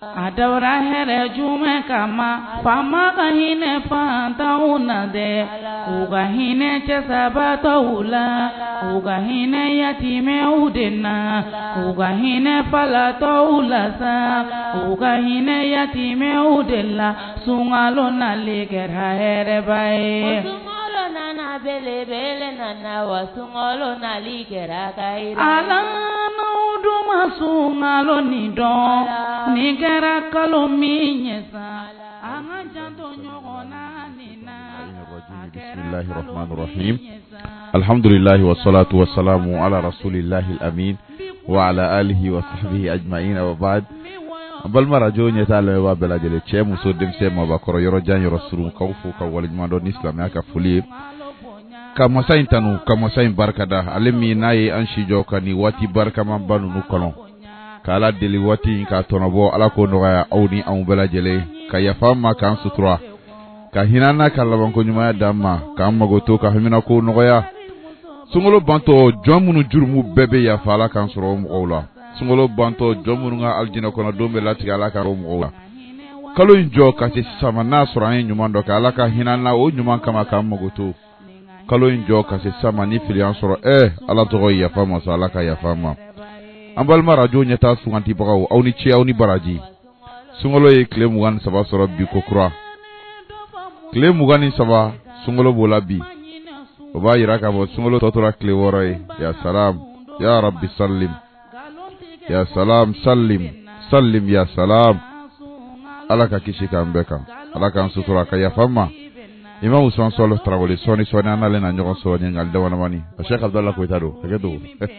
adawra here jume kama fama ka hine fanta unade uga hine chesabata ula uga hine yatime udena uga hine falato ulasa uga hine yatime udella sungalo naligera here bae nana bele bele nana wasungalo naligera kaira ala no masungalo ni don ni kera kalo minyesa anga janto nyogona nina bismillahir rahmanir rahim alhamdulillah wassalatu wassalamu ala rasulillahil amin wa ala alihi wa sahbihi ajma'in wa ba'd bal marajo nyeta le wa bela jele che muso dem se ma ba koro yoro jan yoro suru kawfu ka wal mando islam aka fuli kama sa intanu kama sa barkada alemi nayi an shijo kani wati barka man banu nu kolon kala deli wati ka tonobo ala ko noya awni am bela jele ka yafama kan sutura ka hinana kala ban ko nyuma damma ka magoto ka hamina ko noya sungolo banto jomunu jurmu bebe ya fala kan soro mu awla sungolo banto jomunu nga aljina kono dombe lati ala ka mu awla kalo injo ka se sama nasro an nyuma ndo ka ala ka hinana o nyuma kama ka magoto kalo injo ka se sama ni filian soro ala to ya fama sala ka ya fama ambal marajo nyata sunganti bagaw awni ci awni baraji sungolo e klem wan saba soro bi ko kura klem wani saba sungolo bola bi baba yira ka bo sungolo totora kle woray ya salam ya rabbi sallim ya salam sallim sallim ya salam ala ka kishika mbeka ala kan sutura ka ya fama imam usman solo trawole soni anale na nyogo so ngal dawana mani Sheikh Abdullah ko itado kedo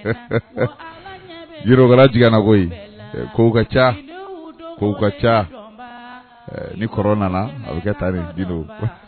giro gala jigana koy ko kacha ni corona na abukata ni dino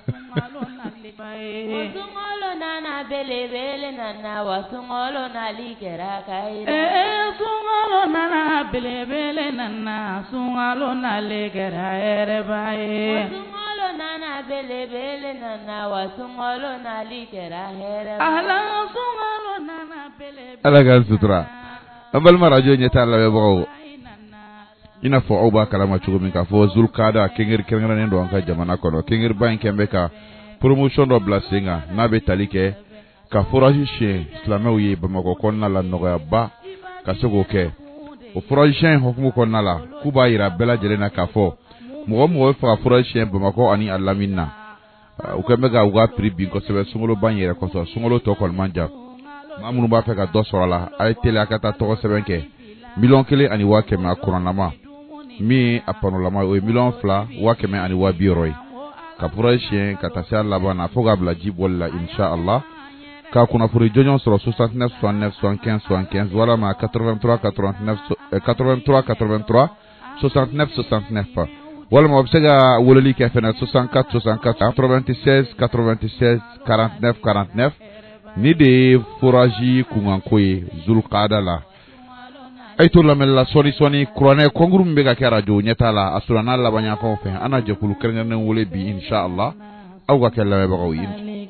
sungolo nana bele bele nana wasungolo naligera kaira sungolo nana bele bele nana sungolo naligera erebae sungolo nana bele bele nana wasungolo naligera erebae ala sungolo nana bele ala gal sutra ambal marajo nyeta la bebo ina fo oba kalama chugo min ka fo zulkada kengir kengir ndo anka jamana kono kengir ban kembe ka promotion do blasinga nabe talike ka forage chien islamou ye bamako konna la noya ba ka sogo ke o forage chien hokmu konna la kuba ira bela jelena ka fo mo fa forage chien bamako ani alaminna o kembe ga uga pri bi ko sebe sungolo banyere ko so sungolo to kol manja mamunu ba fe ka do sorala ay tele akata to sebenke million kele ani wa kema kuranama mi apanoloma o million fla wa kema ani wa biroy ka pourachien ka tasia labana foga bla jibolla insha Allah ka kuna furi jonyon sur 69 69 75 75 voilà ma 83 89 83 83 69 69 voilà ma obsega wololi ka fena 64 64 96 96 49 49 ni de foraji kungankoy zulqada la ayto lamella soni kurane kongrum be ga ka radio nyetala asurana la banya ko fe ana je kulu kernen wole bi insha Allah aw ga kella be gawi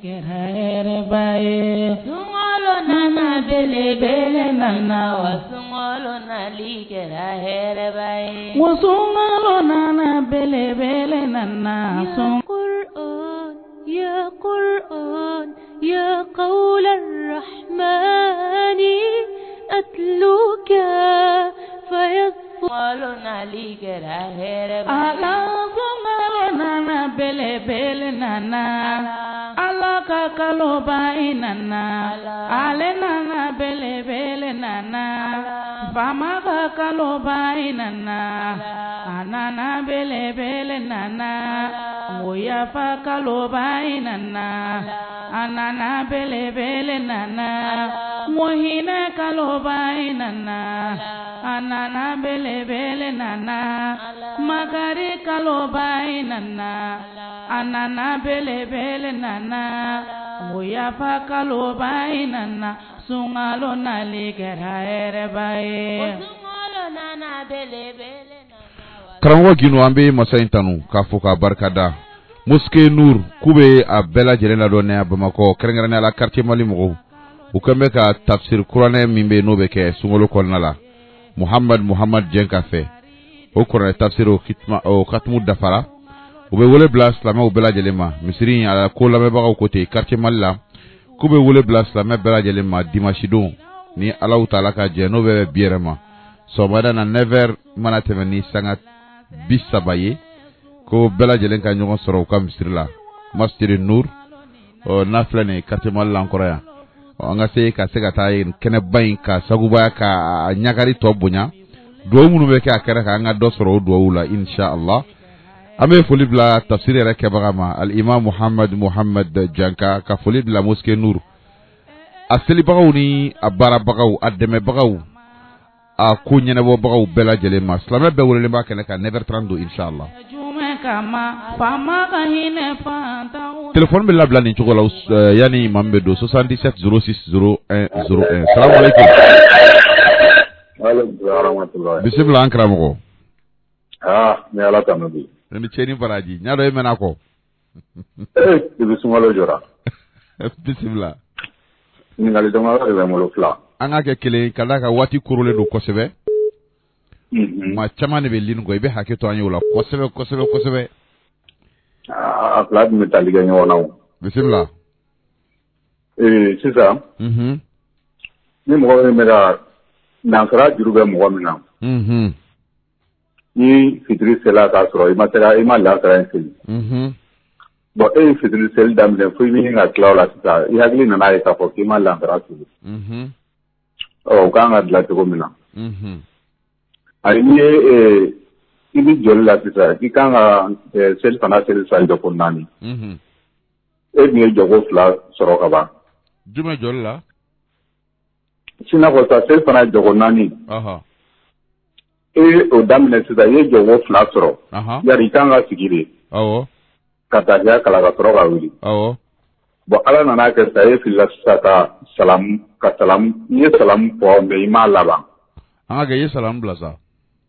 sungolo nana bele bele nana wasungolo naligera here bae wasungolo nana bele bele nana يا قرآن يا قول الرحمن أتلوك فيصفلنا لكرا هرب على صمالنا بلي بلنا على كاكالو بايننا علينا بلي بلنا فما كاكالو بايننا أنا بلي بلنا ويا فاكالو بايننا أنا بلي بلنا وهنا كالو بايننا أنا بلي بلنا مغاري كالو بايننا أنا بلي بلنا ويا فاكالو بايننا سungalo naligera erebae sungalo nana bele bele karango gino ambe masaintanu kafuka barkada moské Nour kube a bela jelena do ne Bamako kerengere la quartier Malimo ukambe ka tafsir Qur'an mimbe no beke sungolo kolnala Muhammad Jenkafe o kuranɛ tafsir o khatmu dafara u bɛ wele bila silamɛw bɛɛ lajɛlen ma misiri ala ko lamɛnbagaw ko ten quartier Mali la k'u bɛ wele bila silamɛ bɛɛ lajɛlen ma dimanche don ni Alahu taala ka jɛ n'o bɛ bi yɛrɛ ma sɔgɔmada na 9h mana tɛmɛ ni sanga 30 ye ko bɛɛ lajɛlen ka ɲɔgɔn sɔrɔ u ka misiri la Masjid Nur n'a filɛ nin quartier Mali la nkɔrɔ yan an ka se ka taa kɛnɛba in ka sagubaya ka ɲagari tɔ bonya duwawu minnu bɛ kɛ a kɛrɛ kan an ka dɔ sɔrɔ o duwawu la inshallah an bɛ foli bila tafsir yɛrɛ kɛbaga ma al-imam Muhammad Janka ka foli bila mosquée Nur a selibagaw ni a baarabagaw a dɛmɛbagaw a ko ɲɛnabɔbagaw bɛɛ lajɛlen ma silamɛ bɛɛ welelen b'a kɛnɛ kan 9h30 don inshallah téléphone bɛ labila nin cogo la yani maa min bɛ don 77 06 01 01 salamu alaikum. Bisimila an karamɔgɔ. Ni ala tanu bi. Ni cɛ ni baraji ɲa dɔ e mɛna kɔ. I bɛ sunkalo jɔra. Bisimila. Ɲininkali damadɔ de bɛ n bolo 2. An ka kɛ kelen ka d'a kan waati korolen don kosɛbɛ. Maa caman de bɛ ligne kɔ i bɛ hakɛ to an ye o la kosɛbɛ. A 2 dun bɛ tali kɛ ɲɔgɔn na o. Bisimila. Sisan. Ni mɔgɔ min bɛ ka nansara juru bɛ mɔgɔ min na. Ni fitiri sela k'a sɔrɔ i ma lansara in seli. Bon e ye fitiri seli daminɛ fo i bɛ ka tila o la sisan i hakili nana ye k'a fɔ k'i ma lansara seli. O kan ka dilan cogo min na. Ayi ni ye i bɛ joli la sisan k'i kan ka seli fana seli sisan jɔko 4. E dun ye jɔko 2 sɔrɔ ka ban. Jumɛn joli la? Sinna ko sa seli fana jɔko 4. O daminɛ sisan i ye jɔko 2 sɔrɔ. Yari i kan ka sigi de. Awɔ. Ka taa kala ka sɔrɔ ka wuli. Awɔ. Bon ala nana kɛ sisan e filila sisan ka salamu i ye salamu fɔ mais i m'a laban. An ka kɛ i ye salamu bila sa.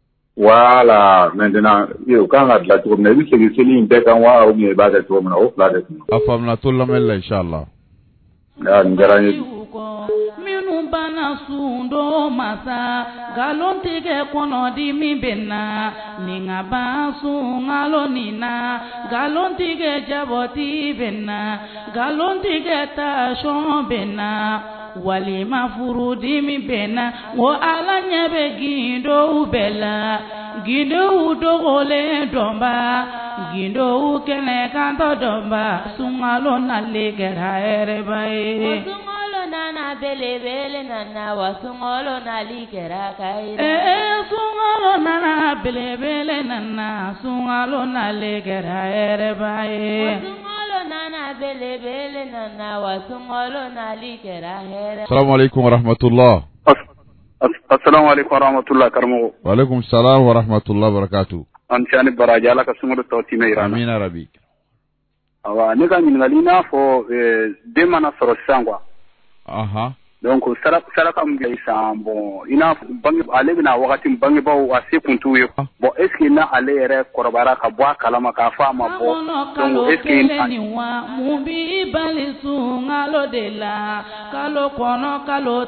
Voilà maintenant o kan ka dilan cogo min na i bɛ segin seli in bɛɛ kan wa ou bien i b'a kɛ cogo min na o 2 de tun. A faamuna to lamɛnni la inshallah. Nin diyara n ye. Minnu bana sun dɔ masa nkalon tigɛ kɔnɔdimi bɛ na nin ka ban sun nkalon nin na nkalon tigɛ jabɔti bɛ na nkalon tigɛ tansɔn bɛ na walima furudimi bɛ na o ala ɲɛ bɛ gindow bɛɛ la gindow dogolen dɔnba gindow kɛnɛ kantɔ dɔnba sunkalo nalen kɛra hɛrɛba ye. Nana belebele nana wa sunkalo nali kɛra kayira. Sunkalo nana belebele nana sunkalo nali kɛra hɛrɛba ye. Sunkalo nana belebele nana wa sunkalo nali kɛra hɛrɛ. Assalamu alaikum wa rahmatullah. Assalamu alaikum wa rahmatullah karamɔgɔ. Wa alaikum salam wa rahmatullah wa barakatuh. An cɛ ni baraji ala ka sunkalo tɔ timɛ yira. Amina rabi. Awa ne ka ɲininkali n'a fɔ den mana sɔrɔ sisan quoi. Donc saraka min bɛ san bon i n'a fɔ ale bɛna wagati bangebaw a se kun t'u ye bon est ce que na ale yɛrɛ kɔrɔbayara ka bɔ a kalama k'a fɔ a ma bɔ donc est ce que mun b'i bali sunkalo de la kalo kɔnɔ kalo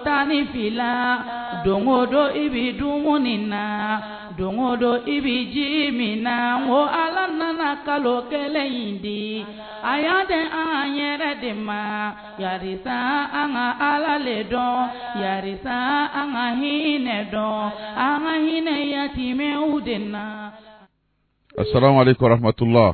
12 don o don i bɛ dumuni na don o don i bɛ ji min na o ala nana kalo kelen in di a y'a di an yɛrɛ de ma yarisa an ka ala le dɔn yarisa an ka hinɛ dɔn an ka hinɛ yatimɛw de na. Assalamu alaikum wa rahmatullah.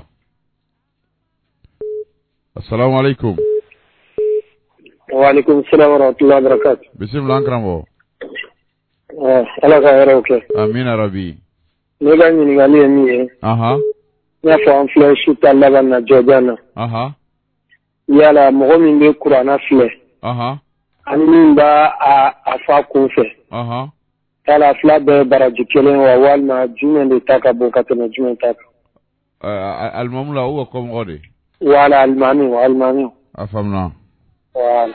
Assalamu alaikum. Wa alaikum salam wa rahmatullahi wa barakatuh. Bisimila an karamɔgɔ. Ala ka hɛrɛw kɛ. Amina rabi. Ne ka ɲininkali ye min ye. N y'a fɔ an filɛ su ta laban na jɔjan na. Yala mɔgɔ min bɛ kuranna filɛ. Ani min b'a a fa kun fɛ. Yala fila bɛɛ baraji kelen wa walima jumɛn de ta ka bon ka tɛmɛ jumɛn ta kan. Alimamu la ou kɔmɔgɔ de. Wala alimami. A faamuna. Wala.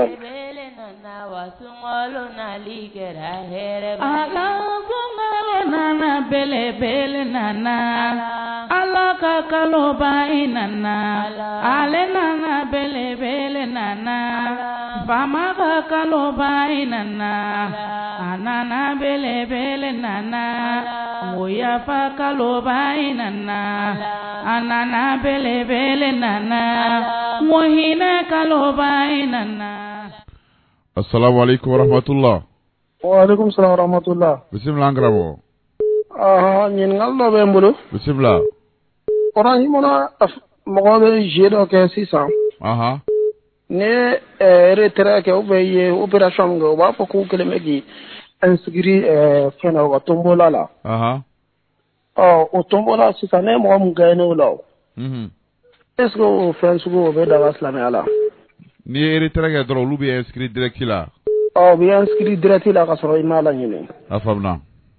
Sunkalo nali kɛra hɛrɛ. Ala sunkalo nana belebele nana ala ka kaloba i nana ale nana belebele nana fama ka kalo bai nana anana bele bele nana ngoya fa kalo bai nana anana bele bele nana mohina kalo bai nana. Assalamu alaikum warahmatullah. Wa alaikum salam warahmatullah. Bismillah angramo. Nyin ngaldo be mbulu. Bismillah. Oran himona mo be jedo ke 600. Ne retraite ke obe opération go ba fa ko kele megi inscrit fena wa tombola la. O tombola si ça ne mo mu gagne lo. Est-ce que o France go be da wasla me ala? Ni retraite dro lu bi inscrit direct la. Bi inscrit direct la ka so imala nyine. Afamna.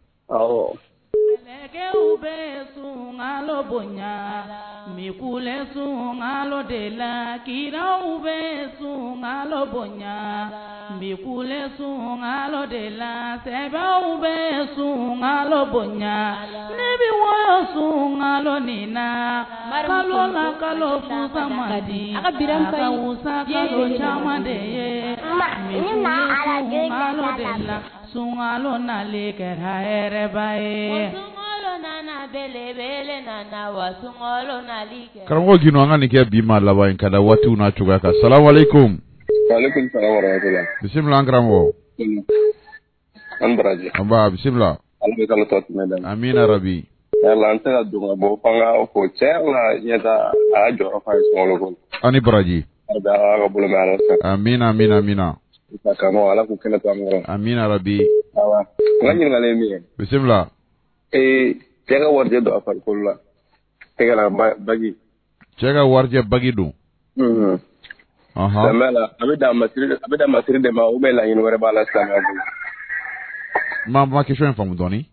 Lege ube sungalo bonya mikule sungalo dela kira ube sungalo bonya mikule sungalo dela seba ube sungalo bonya nebi wo sungalo nina kalo fusa madi aka usa kalo chamade mikule sungalo dela sungalo nale kera erebae karamɔgɔ gino an ka nin kɛ bi ma laban kada waatiw n'a cogoya kan. Salamu alaikum. Wa alaikum salam wa rahmatullah. Bisimila an karamɔgɔ. An baraji. An ba bisimila. Ala bɛ kalo tɔ tɛmɛ dɛ. Amina rabi. Yala an tɛ ka don ka bɔ fanga fo cɛ la ɲɛta a y'a jɔyɔrɔ fa ye sunkalo kɔnɔ. Ani baraji. Ala ka bolo mɛ ala fɛ. Amina amina amina. Ka karamɔgɔ ala k'u kɛnɛ to an kɔrɔ. Amina rabi. Awa n ka ɲininkali ye min ye. Bisimila. Cɛ ka warijɛ don a farikolo la. Tɛgɛ la bagi. Cɛ ka warijɛ bagi don. Silamɛya la a bɛ dan masiri de ma ou bien laɲini wɛrɛ b'a la silamɛya bolo. Ma question in faamu dɔɔni.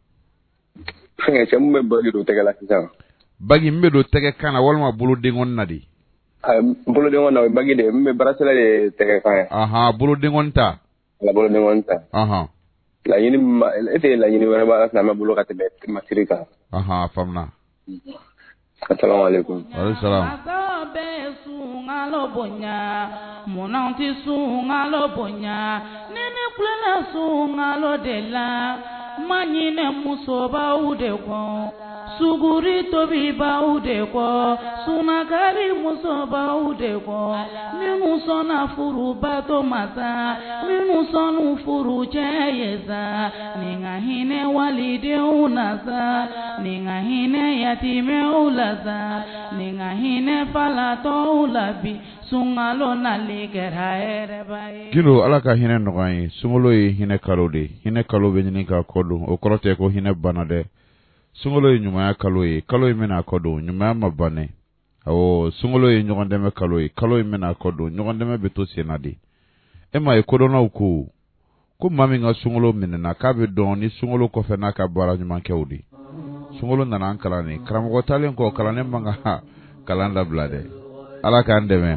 Cɛ mun bɛ bagi don tɛgɛ la sisan. Bagi min bɛ don tɛgɛ kan na walima bolodenkɔni na de. Bolodenkɔni na o ye bagi de ye min bɛ barasɛlɛ de ye tɛgɛ kan ye. Bolodenkɔni ta. Ala bolodenkɔni ta. Laɲini e tɛ laɲini wɛrɛ b'a la silamɛya bolo ka tɛmɛ masiri kan. Faamuna. Assalamu alaikum. Wa salam. Sungalo bonya monanti sungalo bonya nene kula sungalo dela manyine musoba udeko suguri tobi ba udeko sunakari musoba udeko minu sona furu bato masa minu sonu furu cheyeza ninga hine walide unaza ninga hine yatime ulaza ninga hine falato ulabi sungalo naligera erebae kilo ala ka hine nogai sungalo yi hine kalo de hine kalo be nyini ka kodo o korote ko hine banade sungalo yi nyuma ya kalo yi mena kodo nyuma ya mabane o sungalo yi nyogondeme kalo yi mena kodo nyogondeme beto senadi ema e kodo na uku ko mami nga sungalo menena ka be don ni sungalo ko fe na ka bara nyuma kewdi sungalo nana ankala ni karamogo talen ko kala ne manga kalanda blade ala ka ndeme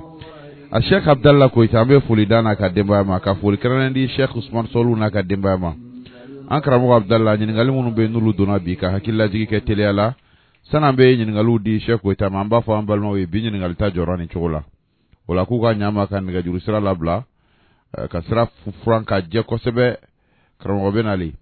a Sheikh Abdallah ko itambe fuli dana ka demba ma ka fuli kranandi Sheikh Usman Solu na ka demba ma an karamogo Abdallah nyingali munu be nulu dona bi ka hakilla jigi ke tele ala sana be nyingalu di Sheikh ko itama amba fo ambalma we bi nyingali ta jorani chola wala ku ga nyama kan ga juru sira labla ka sira franka je ko sebe karamogo benali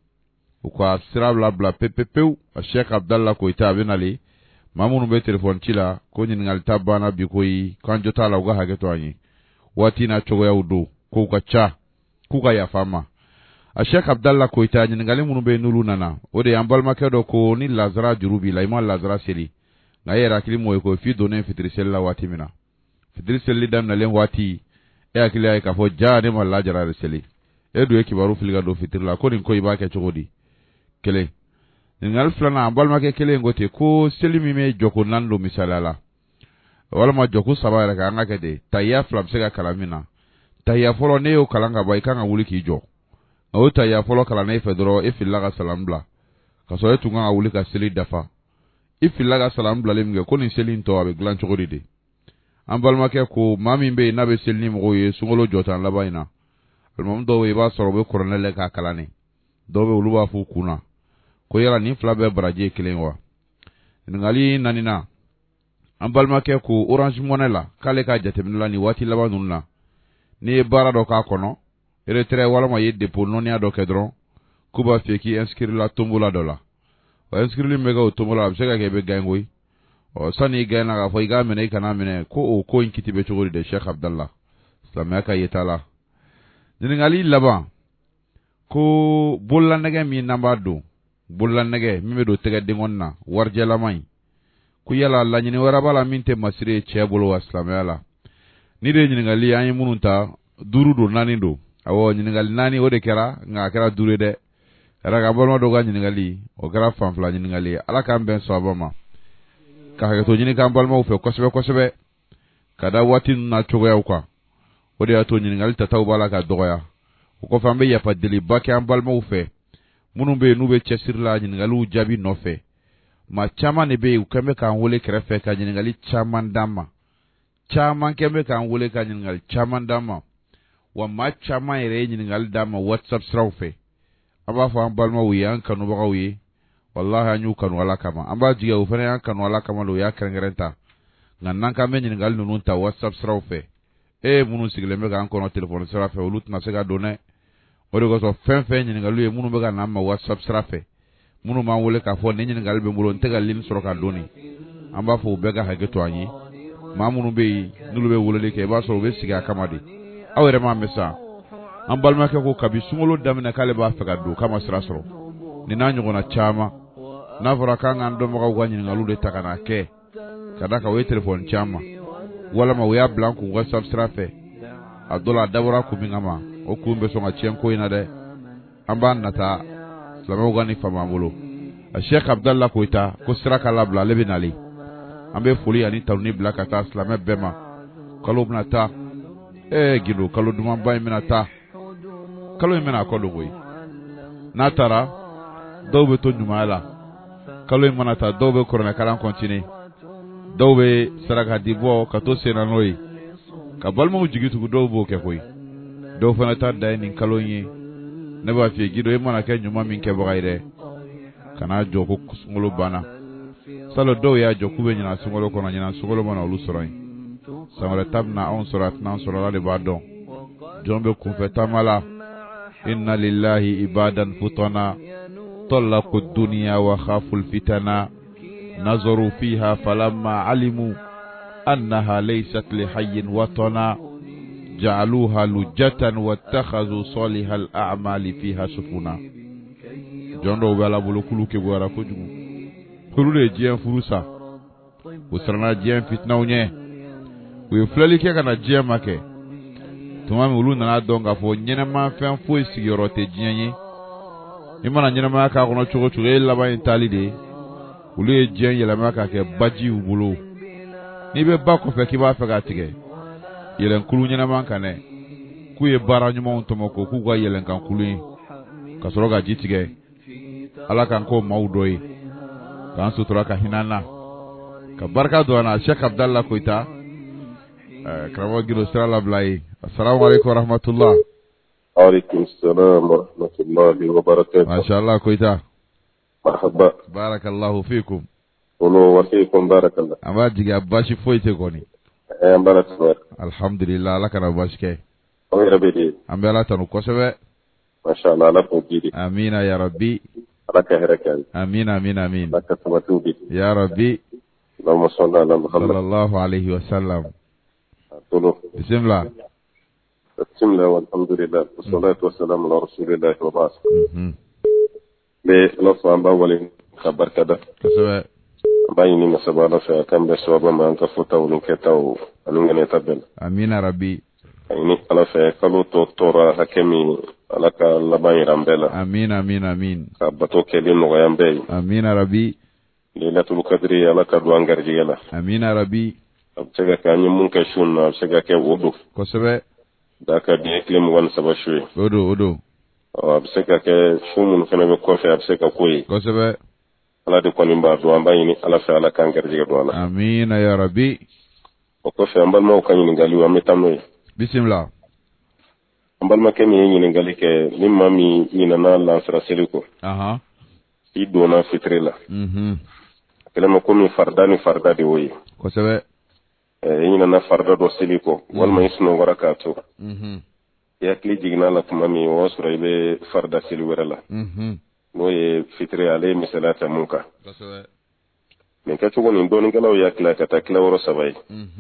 ko sira labla pepepeu a Sheikh Abdallah ko ita benali mamunu be telefon cila ko nyingal tabana bi koyi kan jota la uga hage to anyi wati na chogo ya udu ko ka cha ku ka ya fama a Sheikh Abdallah ko ita nyingali munu be nulu nana o de ambal makedo ko ni lazara jurubi la iman lazara seli na yera kilimo ko fi donen fitri sella wati mina fitri selli dam na len wati e akili ay ka fo jaane ma lajara seli e do ekibaru filga do fitri la ko ni ko ibake chogodi kele ngal flana ambal make kele ngote ko selimi me joko nando misalala wala ma joko sabara ka ngake de tayya flam sega kalamina tayya folo ne yo kalanga bay kanga wuli ki jo o tayya folo kala ne fedro e filaga salambla ka so etu nga wuli ka seli dafa e filaga salambla lemge ko ni selin to abe glan chogodi de ambal make ko mami be nabe selni mo ye sungolo jotan labayna almam do we ba soro be koronele ka kalane do be uluba fu kuna ko yala ni fla be baraje kelen wa ngali nanina ambalma ke ko Orange Money la kale ka jatemina ni wati labanunna ni ye baara dɔ k'a kɔnɔ retrait walama ye dépôt nɔniya dɔ kɛ dɔrɔn k'u b'a fɛ k'i inscrire la tombola dɔ la o inscrire bɛ kɛ o tombola a bɛ se ka kɛ i bɛ gagne koyi sani i gagne na k'a fɔ i k'a minɛ i kana minɛ ko o ko in kiti bɛ cogo di de Cheikh Abdallah silamɛya ka yeta la ɲininkali laban ko bololanɛgɛ min n'an b'a don bololanɛgɛ min bɛ don tɛgɛ denkɔni na warijɛlama in ko yala laɲini wɛrɛ b'a la min tɛ masiri ye cɛ bolo wa silamɛya la ni de ɲininkali an ye minnu ta 5 don 4 don awɔ ɲininkali 4 o de kɛra nka a kɛra 5 dɛ kɛra ka balima dɔw ka ɲininkali o kɛra fanfila ɲininkali ala k'an bɛn sababa ma ka hakɛto ɲini k'an balimaw fɛ kosɛbɛ kosɛbɛ ka da waati ninnu na cogoyaw kan o de y'a to ɲininkali tataw b'a la ka dɔgɔya o kɔfɛ an bɛ yafa deliba kɛ an balimaw fɛ minnu bɛ yen n'u bɛ cɛsiri la ɲininkaliw jaabi nɔfɛ maa caman de bɛ yen u kɛn bɛ k'an wele kɛrɛfɛ ka ɲininkali caman d'an ma caman kɛn bɛ k'an wele ka ɲininkali caman d'an ma wa maa caman yɛrɛ ye ɲininkali d'an ma WhatsApp siraw fɛ an b'a fɔ an balimaw ye an kanubagaw ye wallahi an y'u kanu ala kama an b'a jigin u fana y'an kanu ala kama o y'a kɛrɛnkɛrɛn ta nka n'an k'an bɛ ɲininkali ninnu ta WhatsApp siraw fɛ minnu sigilen bɛ k'an kɔnɔ telefɔni sira fɛ olu tɛna se ka don dɛ o de kosɔn fɛn fɛn ɲininkaliw ye minnu bɛ ka n'an ma WhatsApp sira fɛ minnu b'an wele k'a fɔ ni ɲininkali bɛ n bolo n tɛ ka ligne sɔrɔ ka donni an b'a fɔ u bɛɛ ka hakɛ to an ye maa minnu bɛ yen n'olu bɛ weleli kɛ i b'a sɔrɔ u bɛ sigi a kama de aw yɛrɛ m'a mɛn sa an balimakɛ ko kabi sunkalo daminɛ k'ale b'a fɛ ka don k'a ma sira sɔrɔ nin n'a ɲɔgɔnna caman n'a fɔra k'an k'an dɔnbagaw ka ɲininkaliw de ta ka n'a kɛ ka da kan o ye telefɔni caman walama o y'a bila an kun WhatsApp sira fɛ a dɔ la a dabɔra kun min kama o kun bɛ sɔn ka tiɲɛ ko in na dɛ an b'a nata silamɛw ka ni faamu an bolo a Cheikh Abdallah Koyita ko sira ka labila ale bɛ nali an bɛ foli ani tanuni bila ka taa silamɛ bɛɛ ma kalo bɛna taa gido kalo dumanba in bɛna taa kalo in bɛna kɔ don koyi n'a taara dɔw bɛ to ɲumanya la kalo in mana taa dɔw bɛ kuranɛkalan continue dɔw bɛ saraka di bɔ ka to sen na n'o ye ka balimaw jigi tugu dɔw b'o kɛ koyi dɔw fana ta da ye nin kalo in ye ne b'a f'i ye gido i mana kɛ ɲuman min kɛbaga ye dɛ kana jɔ ko sunkalo banna salo dɔw y'a jɔ k'u bɛ ɲina sunkalo kɔnɔ ɲina sunkalo mana olu sɔrɔ yen san wɛrɛ ta bɛna anw sɔrɔ a tɛna an sɔrɔ ala de b'a dɔn jɔn bɛ kunfɛ taama la inna lillahi ibadan futana طلقوا الدنيا وخافوا الفتنة نظروا فيها فلما علموا أنها ليست لحي وطنا جعلوها لجة واتخذوا صالح الأعمال فيها سفنا جندو بلا بلو كلو كبوارا كجمو كلو لي جيان فروسا وسرنا جيان فتنة ونيه ويفلالي كي كان جيان ماكي تمامي ولو نانا دونغا فو نينا ما فين فوي سيغيروتي جيان imana ɲɛnamaya k'a kɔnɔ cogo cogo e laban in tali de olu ye diɲɛ yɛlɛma k'a kɛ baji u bolo n'i bɛ ba kɔfɛ k'i b'a fɛ k'a tigɛ yɛlɛnkulu ɲɛnama kan dɛ k'u ye baara ɲumanw tɔmɔ ko k'u ka yɛlɛnkankulu ye ka sɔrɔ ka ji tigɛ ala k'an k'o maaw dɔ ye k'an sutura ka hinɛ na ka barika don an na Cheikh Abdallah Koyita karamɔgɔ Gido sira labila ye assalamu alaikum warahmatullah. عليكم السلام ورحمة الله وبركاته. ما شاء الله كويتا. مرحبا. بارك الله فيكم. ولو وفيكم بارك الله. أما جيجا باشي فويتي كوني. بارك الله. الحمد لله لك أنا باشكي. أمير بدي. أم بلا تنوكسبة. ما شاء الله لا تنجيري. آمين يا ربي. لك هركان. آمين آمين آمين. لك سمتوبي. يا ربي. اللهم صل على محمد. صلى الله عليه وسلم. بسم الله. بسم الله والحمد لله والصلاة والسلام على رسول الله وبعد. بلفظ عن باولين خبر كذا. كسبة. بايني مسبارة في كم بسواب ما أنت فتاو لنكتاو ألونغني تبل. آمين يا ربي. بايني على في كلو تورا حكمي على كلبان رامبلا. آمين آمين آمين. كبتو كلين نغيان باي. آمين يا ربي. ليلة القدر على كدوان غرجيلا. آمين يا ربي. أبتغى كأني منكشون أبتغى كأودو. كسبة. Daka bien clé mo saba shwe. Odo. Abseka ke shumun fena be kofe abseka koyi. Kosebe. Ala de konimba do amba yini ala fa ala kan garjiga do ala. Amin ya rabbi. O kofe ambal ma kan yini gali wa metamno. Bismillah. Ambal ma ke mi yini gali ke nimma mi yina na lansra seliko. Aha. Idona fitrila. Kele ma ko mi farda de woyi. Kosebe. ina na farda do siliko walma isno ngora ka to ya kli jigna la tuma mi wo sura ibe farda sil werala no ye fitri ale misalata munka men ka to gonin don ngalaw ya kla ka ta kla woro sabai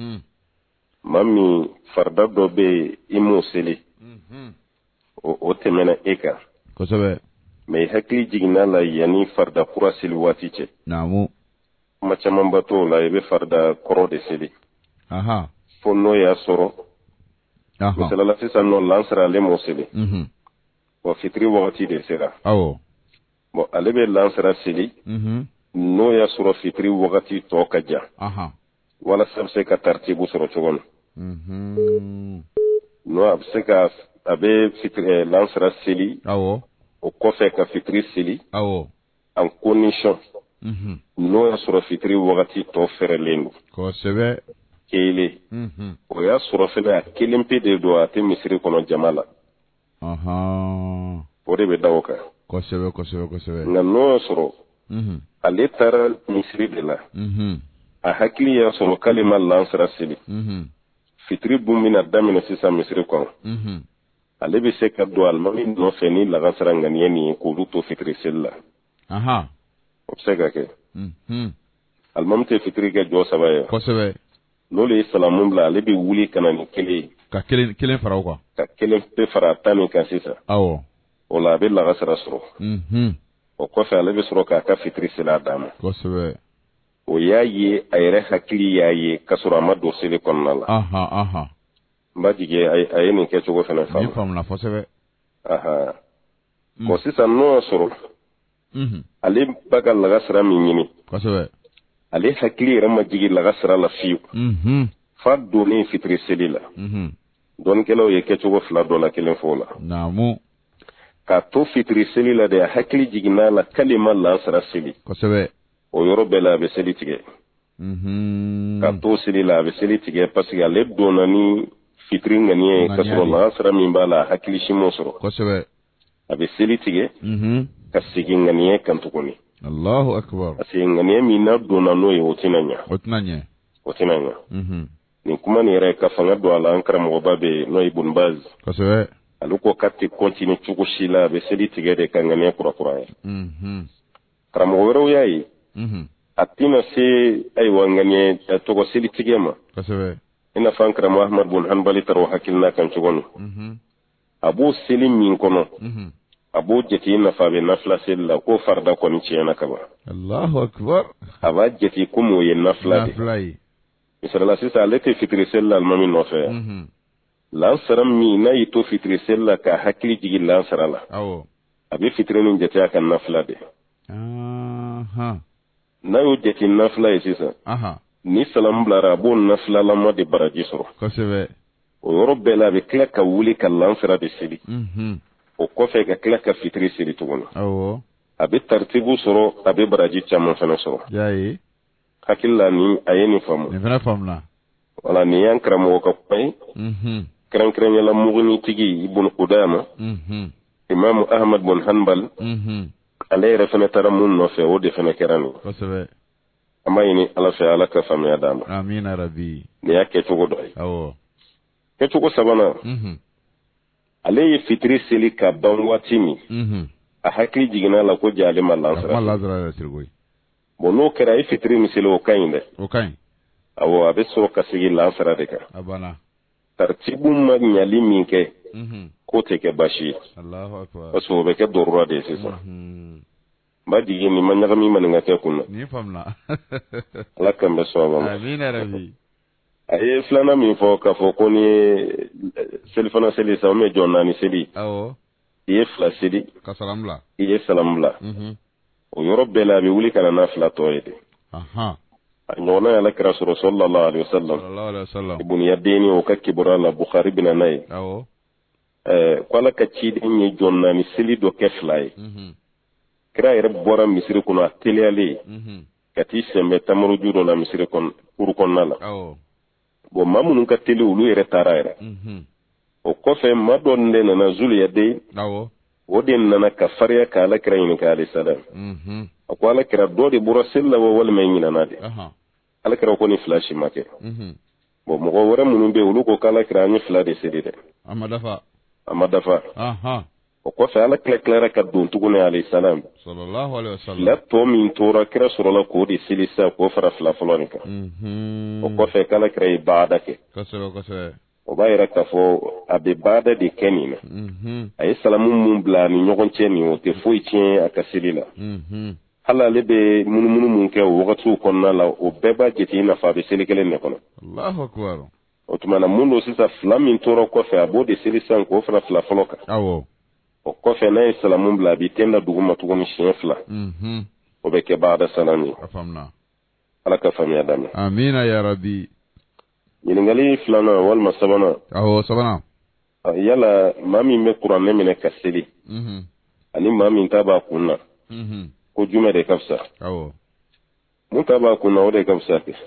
mami farda do be imu sili o temena eka ko sabe me hakli jigna la yani farda kura sil wati ce namu macaman bato la ibe farda koro de sili fonno ya soro misalala sisan no lansara le mo sili wa fitri wakati de sera bon ale be lansara sili no ya soro fitri wakati to kaja wala sabse ka tartibu soro chogon no abse ka abe fitri lansara sili o kofe ka fitri sili en condition no ya soro fitri wakati to fere lengu ko sebe kele o ya soro fele kelen pe de do ate misiri kono jamala o de be dawoka ko sebe nga no soro ale tara misiri de la a hakili ya soro kalima lansara sili fitri bumina damina sisa misiri kono ale be se ka do almami no feni lagansara ngani ni ko luto fitri silla obsega ke almam te fitri ke jo sabaya ko sebe lole salamun bla ale bi wuli kana ni kele ka kelen fara ko ka kelen pe fara tani ka sisa o la be la gasara soro o ko fa ale be soro ka fitri sila dama ko sebe o yayi ayre hakili yayi kasura amado sele konnala mbajige ay ni ke chogo fena fam ni fam la fo sebe ko sisa no soro ale baga la gasara mi nyini ko sebe ale hakili rama jigi la gasara la fiu fa doni fitri selila don kelo ye ke chogo fla do la kelen fola namu ka to fitri selila de hakili jigina la kalima la sara seli ko sebe o yoro bela be seli tige ka to selila be seli tige parce que ale donani fitri ngani ka so la sara min bala hakili shimo soro ko sebe abe seli tige ka sigi ngani kan tukuni Allahu akbar asi ngani mi na dona no ye otinanya ni kuma ni re ka fanga do ala ankara mo babe no ibn baz ko sebe aluko kati continue chugo shila be seli tige de kan ngani kura karamo wero yayi atina se ay wangani to ko seli tige ma ko sebe ina fankara Muhammad bin Hanbali taro hakilna kan chugonu abu selim min kono abu jeti na fabe nafla sella ko farda ko ni ciyana kaba Allahu akbar aba jeti kumo ye nafla de misala sisa lete fitri sella almami no fe lansaram mi na yito fitri sella ka hakili jigi lansara la abi fitri ni jeti aka nafla de na yo jeti nafla e sisa ni salam blara bo nafla la mo de baraji soro ko sebe o yoro bela be kla ka wuli ka lansara de seli o kofe ka kla ka fitri seli tugun abe tartibu soro abe baraji chama fana soro yayi hakilla ni ayeni famu ni fana famna wala ni yankra mo ka pay kran la mugni tigi ibn qudama imam ahmad bin hanbal alay rafana taramun no fe o de fana kerani ko sebe amayini ala fe ala ka famya dama amin rabbi ni yake tugo doy ke tugo sabana ale fitri seli ka bangwatimi a hakili jigina la ko jale malansara sirgoy bono kera fitri miseli o kayinde awo abe so ka sigi lansara de ka abana tartibu magnyali minke ko teke bashi Allahu akbar aso be ke dorura de sisa ba digi ni manyaga mi maninga ke kunna ni famna ala kambe so ba amin rabbi aye flana mi fo ka fo ko ni selfana seli sa me jonna ni seli iye fla seli ka salamla iye salamla o yoro bela be wuli kana na fla to yede nyona ya lakra sallallahu alaihi wasallam ibn yadini o ka kibura la bukhari bin anay kwala ka chidi ni jonna ni seli do ke fly kra yere bora misiri kuno ateliale kati sembe tamuru juro la misiri kon kuru konnala bo mamunun ka tele ulu yere taraira o kofe madon de na zuli yade o den nana ka fariya ka ala kira yin ka alayhi salam ko ala kira do de bura sella wo wal may yin nade ala kira ko ni flash make bon mɔgɔ wɛrɛ minnu bɛ olu ko k'ala kira an ye 2 de seli dɛ a ma dafa o kɔfɛ ala tilara ka don tuguni alayhi salam sallallahu alaihi wasallam la tɔ min tora kira sɔrɔla k'o de seli sa k'o fara 2 fɔlɔ nin kan o kɔfɛ k'ala kira ye baada kɛ kosɛbɛ o b'a yira k'a fɔ a bɛ baada de kɛ nin na a ye salamu mun bila ni ɲɔgɔn cɛ nin o tɛ foyi tiɲɛ a ka seli la hali ale bɛ munumunu mun kɛ o wagatiw kɔnɔna la o bɛɛ b'a jate i nafa a bɛ seli kelen de kɔnɔ Allahu akbar o tuma na mun don sisan 2 min tora kɔfɛ a b'o de seli san k'o fara 2 fɔlɔ kan awɔ o kɔfɛ n'a ye salamu bila a bɛ tɛnda duguma tuguni siɲɛ 2 o bɛ kɛ baada salam ye ala ka faamuya daminɛ amina ya rabbi ɲininkali 2nan walima 3nan awɔ 3nan yala maa min bɛ kuranɛ minɛ ka seli ani maa min ta b'a kun na ko jumɛn de ka fisa awɔ mun ta b'a kun na o de ka fisa kɛ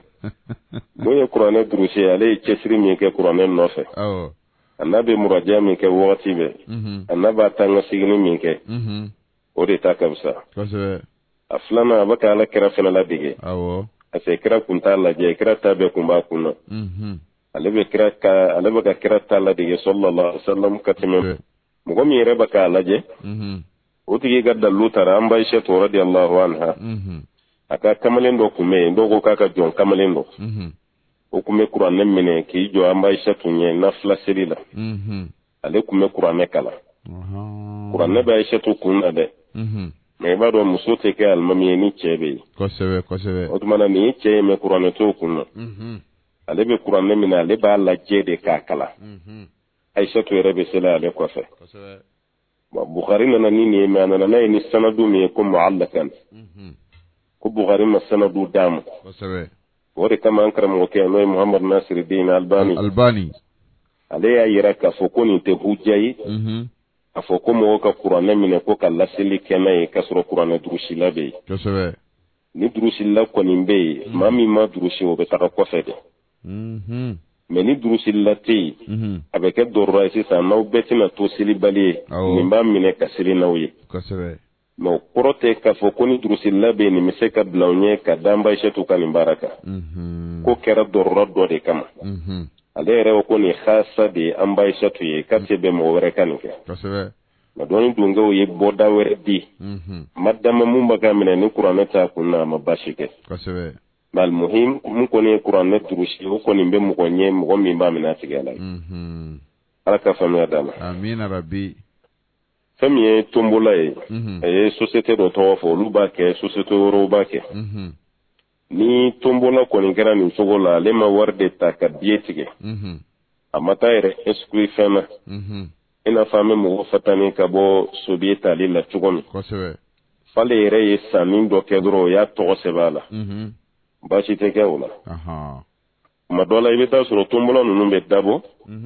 mun ye kuranɛ durusi ale ye cɛsiri min kɛ kuranɛ nɔfɛ awɔ a n'a bɛ muraja min kɛ wagati bɛɛ a n'a b'a tanga sigini min kɛ o de ta ka fisa kosɛbɛ a 2nan a bɛ ka ala kira fana ladege awɔ parce que kira kun t'a lajɛ kira ta bɛɛ kun b'a kun na ale bɛ ka kira ta ladege sallallahu alaihi wasallam ka tɛmɛ mɔgɔ min yɛrɛ bɛ k'a lajɛ o tigi ka dalilu taara an Aisha radiyallahu anha a ka kamalen dɔ kun bɛ yen dɔw ko k'a ka jɔn kamalen dɔ o kun bɛ kuranɛ minɛ k'i jɔ an Aisha tun ye nafila seli la ale kun bɛ kuranɛ kalan kuranɛ bɛ Aisha tu kun na dɛ mais i b'a dɔn muso tɛ kɛ alimami ye ni cɛ bɛ yen kosɛbɛ o tuma na nin ye cɛ ye mais kuranɛ t'o kun na ale bɛ kuranɛ minɛ ale b'a lajɛ de k'a kalan Aisha tu yɛrɛ bɛ seli ale kɔfɛ Bukhari nana ni nin ye mais a nana n'a ye ni sanadu min ye ko mu'allakan ko Bukhari ma sanadu d'a ma o de kama an karamɔgɔkɛ n'o ye Muhammad Nasiruddin Albani ale y'a yira k'a fɔ ko nin tɛ hujja ye a fɔ ko mɔgɔ ka kuranɛ minɛ ko ka laseli kɛ n'a ye k'a sɔrɔ kuranɛ durusila bɛ yen ni durusila kɔni bɛ yen maa min ma durusi o bɛ taga kɔfɛ de mais ni durusila tɛ yen a bɛ kɛ dɔrɔra ye sisan n'aw bɛɛ tɛna to selibali ye nin b'a minɛ ka seli n'aw ye mais o kɔrɔ tɛ k'a fɔ ko ni durusila bɛ yen nin bɛ se ka bila aw ɲɛ ka da an Aishatu ka nin baara kan ko kɛra dɔrɔra dɔ de kama ale yɛrɛ ko nin khasa de ye an Aishatu ye k'a tɛ bɛn mɔgɔ wɛrɛ ka nin kɛ mais dɔɔni dunkew ye bɔda wɛrɛ di madama mun bɛ ka minɛ ni kuranɛ t'a kun na a ma baasi kɛ mais almuhim mun kɔni ye kuranɛ durusi o kɔni bɛ mɔgɔ ɲɛ mɔgɔ min b'a minɛ a tigɛ la ala ka faamuya d'a ma amina rabbi fɛn min ye tombola ye a ye société dɔ tɔgɔ fɔ olu b'a kɛ société wɛrɛw b'a kɛ ni tombola kɔni kɛra nin cogo la ale ma wari de ta ka billet tigɛ a ma taa yɛrɛ exclure fɛn na i n'a fɔ an bɛ mɔgɔ fatani ka bɔ sobiye tali la cogo min f'ale yɛrɛ ye sanni dɔ kɛ dɔrɔn o y'a tɔgɔ sɛbɛn a la baasi tɛ kɛ o la tuma dɔ la i bɛ taa sɔrɔ tombola ninnu bɛ dabɔ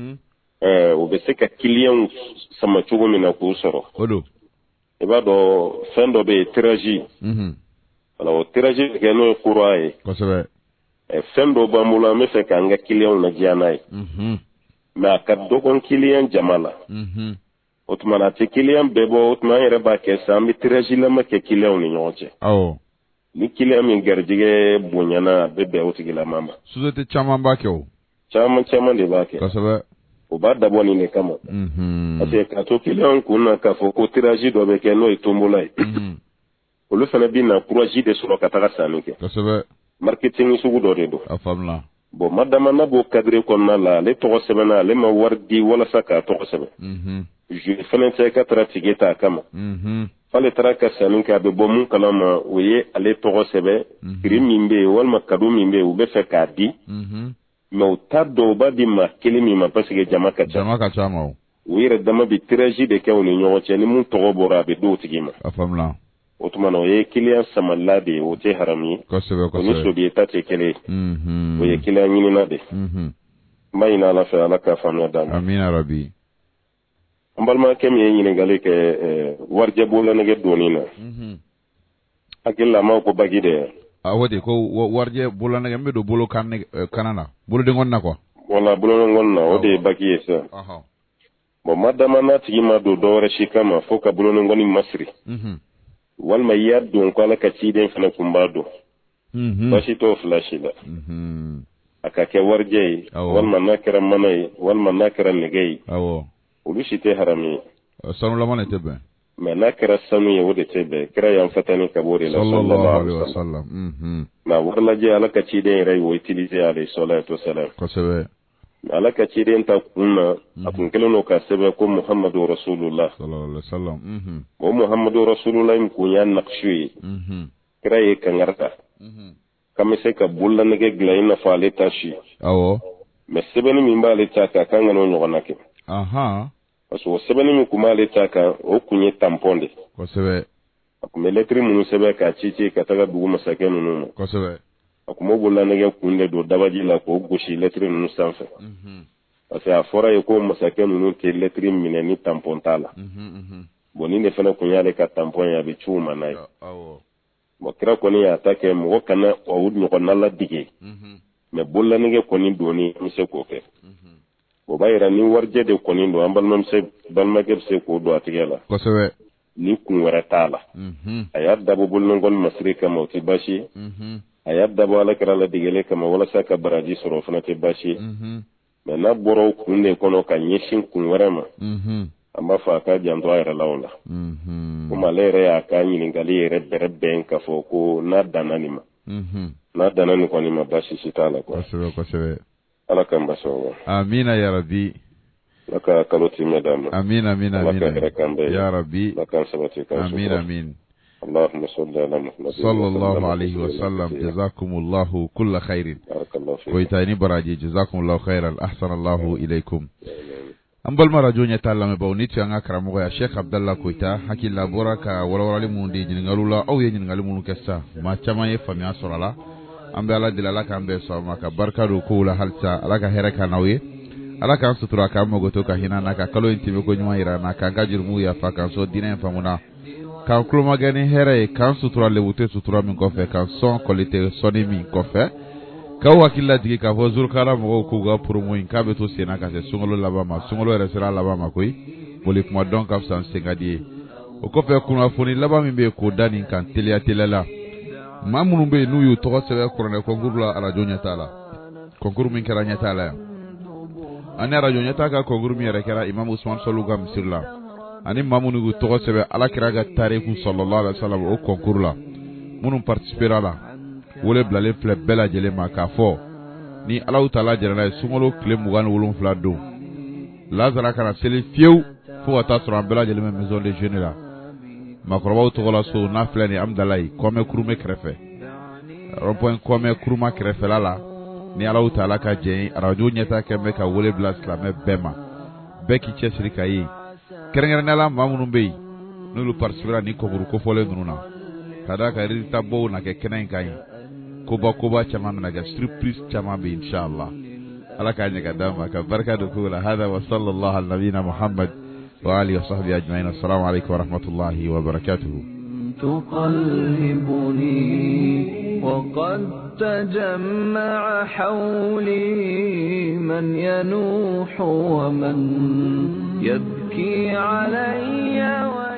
o bɛ se ka client sama cogo min na k'o sɔrɔ i b'a dɔn fɛn dɔ bɛ yen tirage wala o tirage bɛ kɛ n'o ye kura ye fɛn dɔ b'an bolo an bɛ fɛ k'an ka client ladiya n'a ye mais a ka dɔgɔn client jama la o tuma na a tɛ client bɛɛ bɔ o tuma an yɛrɛ b'a kɛ sisan an bɛ tirage lama kɛ client ni ɲɔgɔn cɛ ni client min garijɛgɛ bonyana a bɛ bɛn o tigilama ma société caman b'a kɛ o caman de b'a kɛ o b'a dabɔ nin de kama parce que ka to client kun na k'a fɔ ko tirage dɔ bɛ kɛ n'o ye tombola ye olu fana bɛ na courage de sɔrɔ ka taga sanni kɛ marketing sugu dɔ de don bon madama n'a b'o cadre kɔnɔna la ale tɔgɔ sɛbɛnna ale ma wari di walasa k'a tɔgɔ sɛbɛn juge fana tɛ ka taara tigi ta a kama f'ale taara ka sanni kɛ a bɛ bɔ mun kalama o ye ale tɔgɔ sɛbɛn prix min bɛ yen walima cadeau min bɛ yen u bɛ fɛ k'a di mais u t'a dɔn u b'a di maa kelen min ma parce que jama ka ca u yɛrɛ dama bɛ tirage de kɛ u ni ɲɔgɔn cɛ ni mun tɔgɔ bɔra a bɛ d'o tigi ma o tuma na o ye client samala de ye o tɛ haramu ye o ni sobiye ta tɛ kelen ye o ye client ɲinina de n b'a ɲini ala fɛ ala ka faamuya d'a ma amina rabi an balimakɛ min ye ɲininkali kɛ warijɛ bololanɛgɛ donni na hakili la a ma ko bagi de o de ko warijɛ bololanɛgɛ min bɛ don bolo kana na bolodenkɔni na quoi wala bolodenkɔni na o de ye bagi ye sisan bon madama n'a tigi ma don dɔwɛrɛ si kama fo ka bolodenkɔni masiri walima i y'a don ko ala ka ciden fana kun b'a dɔn baasi t'o fila si la aka ke warje walma nakira manai walma nakira nigei ulu shite harami sanu la manai tebe me nakira sanu ye wode tebe kira yan fatani kabore la sallallahu alaihi wasallam na warla je alaka cide rai wo utiliser alayhi salatu wasalam ko sebe alaka cide ta kunna akun keleno ka sebe ko muhammadu rasulullah sallallahu alaihi wasallam bo muhammadu rasulullah im kunya naqshi kira ye kangarta kama sai ka bulla nage glaina fale tashi me sebeni min ba le taka kan ngano nyogona ke so sebeni mi kuma le taka o kunye tamponde ko sebe akume letri munu sebe ka chichi ka taga dugu masake nunu ko sebe akumo bulla nage kunde do dabaji la ko goshi letri nunu sanfe parce a fora ye ko masake nunu te letri mine ni tampontala boni ne fana kunya le ka tampon ya bi chuma nai mo kira koni ya take mo kana o wud no nalla dige me bolla nige koni doni mi se ko fe bo bayra ni warje de koni do ambal mem se bal mageb se ko do atigela ko sewe ni kun wara tala ayadda bo bolno gon masrika mo tibashi ayadda bo ala kira la digele kama wala saka baraji soro fana tibashi me na boro kunne kono ka nyeshin kun wara ma amma fa ka janto ayra lawla kuma lere ya ka nyini ngali yere berben ka fo ko na danani ma na danani ko ni ma bashi sitala ko sebe ala kan baso amina ya rabbi laka kaloti madam amina ya rabbi laka sabati ka amin اللهم صل على محمد صلى الله عليه وسلم جزاكم الله كل خير كويتاني براجي جزاكم الله خيرا احسن الله اليكم ambal marajo nya talla me bawniti anga karamo ya Sheikh Abdallah Koita hakilla boraka wala mundi nyingalula aw ye nyingal munu kessa ma chama ye famia sorala ambe ala dilala kambe so maka barkadu kula halta alaka heraka nawe alaka sutura ka mo goto ka hina naka kalo intime ko nyuma ira naka gajir mu ya faka so dinen famuna ka kluma gani here kan sutura le wute sutura min ko fe kan son qualité soni min ko fe ka wakilla digi ka fo zur kala mo ko ga promo in ka be to sena ka se sungolo labama sungolo resera labama koy boli kuma donc af san sengadi o ko fe kuna foni labami be ko dani kan telia telela mamunu be nuyu to sebe korone ko gurla ala jonya tala ko guru min kala nya tala ani ala jonya taka ko guru mi rekera imam usman soluga misirla ani mamunu go to sebe ala kiraga tariku sallallahu alaihi wasallam o ko gurla munun participera la wole blale fle bela jele ma ka fo ni Allahu taala jere sungolo kle mugan wolon fla do lazara kana seli fieu fo ata sura bela jele maison de jeunes la makroba to gola so na fle ni amdalai kome kurume krefe ropon kome kuruma krefe la ni Allahu taala ka je radio nyeta ke me ka wole blas la me bema beki chesri kai kerengere nala mamunu be nulu parcibra ni ko buru ko fole nuna kada ka rita bo na ke kenen kai koba chama na ga surprise chama bi inshallah ala ka nya gadama ka barka do kula hada wa sallallahu ala nabina muhammad wa alihi wa sahbihi ajma'in assalamu alaykum wa rahmatullahi wa barakatuh تقلبني وقد تجمع حولي من ينوح ومن يبكي علي